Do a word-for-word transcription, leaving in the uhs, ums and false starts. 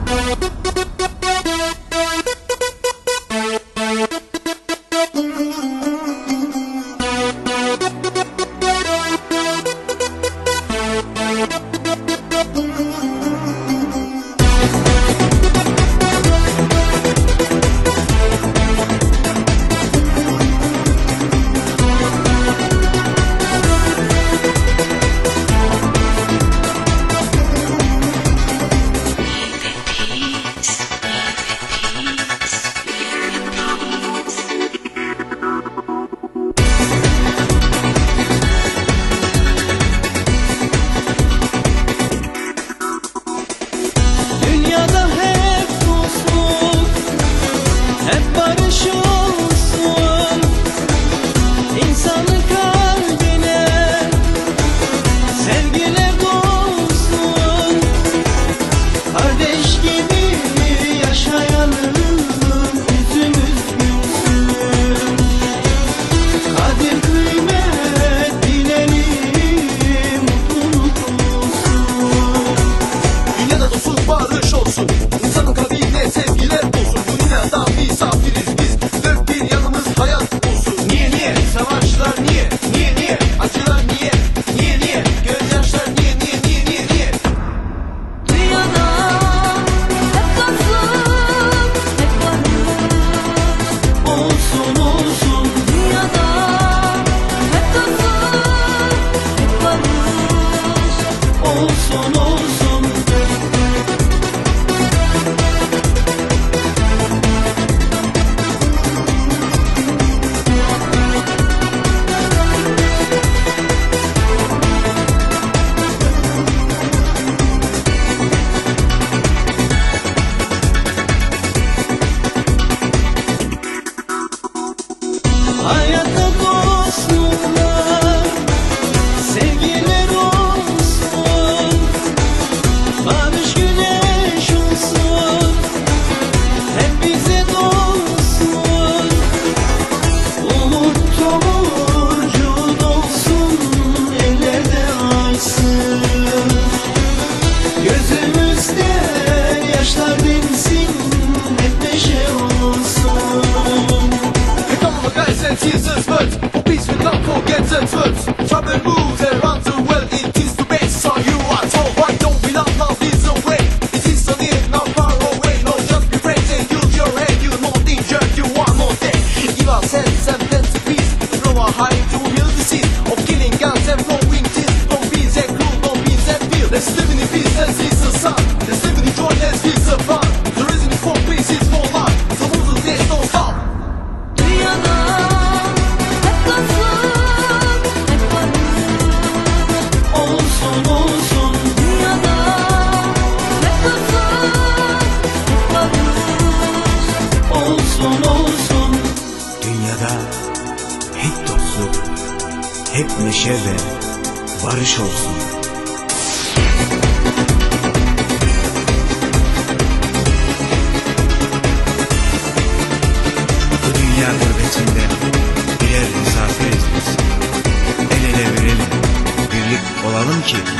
İnsanın kalbine sevgiler olsun. Dünyada misafiriz biz. Dört bir yanımız hayat olsun. Niye niye? Savaşlar niye? Niye niye? Acılar niye? Niye niye? Gözyaşlar niye niye niye niye niye? Dünyada hep dostluk, hep barış Olsun olsun. Dünyada hep dostluk, hep barış Olsun olsun. Hayatta dostluklar, sevgiler olsun, barış güneş olsun, hep bize dolsun. Umut tomurcu dolsun, ellerde açsın. Gözümüzde yaşlar dinsin, hep neşe olsun. Guys and tears words for peace we can't forget the words. Trouble moves around the world, it is the best so you are told. Why don't we love love is a way? It is so near, not far away. No, just be brave and use your head. You're more injured, you are more dead. Give us sense and dance to peace. Throw a high to heal the seas of killing guns and flowing tears. Don't be that cruel, don't be that feel. Let's live in peace, let's see the sun. Let's live in joy, let's feel the fun. The reason for peace is for life. So move the days, don't stop. Dünyada hep dostluk, hep barış Olsun olsun. Dünyada hep dostluk, hep barış Olsun olsun. Dünyada hep dostluk, hep neşe ve barış olsun. Bu dünya gurbetinde birer misafiriz biz. El ele verelim, birlik olalım ki